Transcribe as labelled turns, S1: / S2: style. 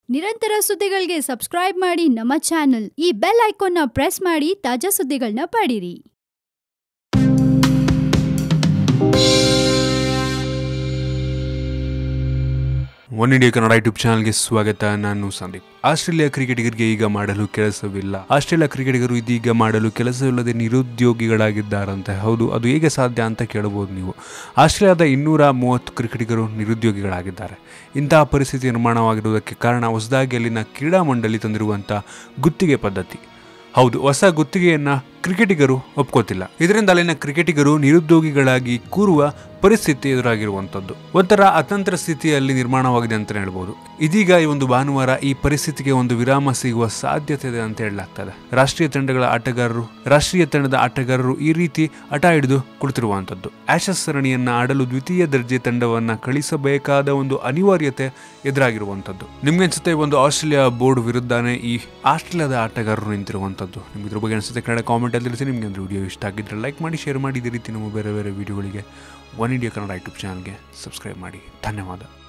S1: ನಿರಂತರ ಸುದ್ದಿಗಳಿಗೆ ಸಬ್ಸ್ಕ್ರೈಬ್ ಮಾಡಿ ನಮ್ಮ ಚಾನೆಲ್. ಈ ಬೆಲ್ ಐಕಾನ್ ನ ಪ್ರೆಸ್ ಮಾಡಿ ತಾಜಾ ಸುದ್ದಿಗಳನ್ನ ಪಡೀರಿ.
S2: ಒನ್ ಇಂಡಿಯಾ ಕನ್ನಡ ಯೂಟ್ಯೂಬ್ ಚಾನಲ್ಗೆ ಸ್ವಾಗತ. ನಾನು ಸಂದೀಪ್. ಆಸ್ಟ್ರೇಲಿಯಾ ಕ್ರಿಕೆಟಿಗರಿಗೆ ಈಗ ಮಾಡಲು ಕೆಲಸವಿಲ್ಲ. ಆಸ್ಟ್ರೇಲಿಯಾ ಕ್ರಿಕೆಟಿಗರು ಇದೀಗ ಮಾಡಲು ಕೆಲಸವಿಲ್ಲದೆ ನಿರುದ್ಯೋಗಿಗಳಾಗಿದ್ದಾರಂತೆ. ಹೌದು, ಅದು ಹೇಗೆ ಸಾಧ್ಯ ಅಂತ ಕೇಳಬಹುದು ನೀವು. ಆಸ್ಟ್ರೇಲಿಯಾದ 230 ಕ್ರಿಕೆಟಿಗರು ನಿರುದ್ಯೋಗಿಗಳಾಗಿದ್ದಾರೆ. ಇಂತಹ ಪರಿಸ್ಥಿತಿ ನಿರ್ಮಾಣವಾಗಿರುವುದಕ್ಕೆ ಕಾರಣ ಹೊಸದಾಗಿ ಅಲ್ಲಿನ ಕ್ರೀಡಾ ಮಂಡಳಿ ತಂದಿರುವಂಥ ಗುತ್ತಿಗೆ ಪದ್ಧತಿ. ಹೌದು, ಹೊಸ ಗುತ್ತಿಗೆಯನ್ನು ಕ್ರಿಕೆಟಿಗರು ಒಪ್ಕೋತಿಲ್ಲ. ಇದರಿಂದ ಅಲ್ಲಿನ ಕ್ರಿಕೆಟಿಗರು ನಿರುದ್ಯೋಗಿಗಳಾಗಿ ಕೂರುವ ಪರಿಸ್ಥಿತಿ ಎದುರಾಗಿರುವಂಥದ್ದು. ಒಂಥರ ಅತಂತ್ರ ಸ್ಥಿತಿಯಲ್ಲಿ ನಿರ್ಮಾಣವಾಗಿದೆ ಅಂತ ಹೇಳ್ಬೋದು. ಇದೀಗ ಈ ಒಂದು ಭಾನುವಾರ ಈ ಪರಿಸ್ಥಿತಿಗೆ ಒಂದು ವಿರಾಮ ಸಿಗುವ ಸಾಧ್ಯತೆ ಇದೆ ಅಂತ ಹೇಳಲಾಗ್ತದೆ. ರಾಷ್ಟ್ರೀಯ ತಂಡದ ಆಟಗಾರರು ಈ ರೀತಿ ಹಠ ಹಿಡಿದು ಕುಳಿತಿರುವಂಥದ್ದು. ಆಶಸ್ ಸರಣಿಯನ್ನ ಆಡಲು ದ್ವಿತೀಯ ದರ್ಜೆ ತಂಡವನ್ನ ಕಳಿಸಬೇಕಾದ ಒಂದು ಅನಿವಾರ್ಯತೆ ಎದುರಾಗಿರುವಂಥದ್ದು. ನಿಮ್ಗೆ ಅನ್ಸುತ್ತೆ ಒಂದು ಆಸ್ಟ್ರೇಲಿಯಾ ಬೋರ್ಡ್ ವಿರುದ್ಧನೇ ಈ ಆಸ್ಟ್ರೇಲಿಯಾದ ಆಟಗಾರರು ನಿಂತಿರುವಂಥದ್ದು. ನಿಮ್ಗೆ ಇದ್ರ ಬಗ್ಗೆ ಅನ್ಸುತ್ತೆ ಕನ್ನಡ ಕಾಮೆಂಟ್ ಅಲ್ಲಿ ತಿಳಿಸಿ. ನಿಮ್ಗೆ ಒಂದು ವಿಡಿಯೋ ಇಷ್ಟ ಆಗಿದ್ರೆ ಲೈಕ್ ಮಾಡಿ, ಶೇರ್ ಮಾಡಿ. ಇದೇ ರೀತಿ ನಮ್ಮ ಬೇರೆ ಬೇರೆ ವಿಡಿಯೋಗಳಿಗೆ ಒನ್ ಇಂಡಿಯಾ ಕನ್ನಡ ಯೂಟ್ಯೂಬ್ ಚಾನಲ್ಗೆ ಸಬ್ಸ್ಕ್ರೈಬ್ ಮಾಡಿ. ಧನ್ಯವಾದ.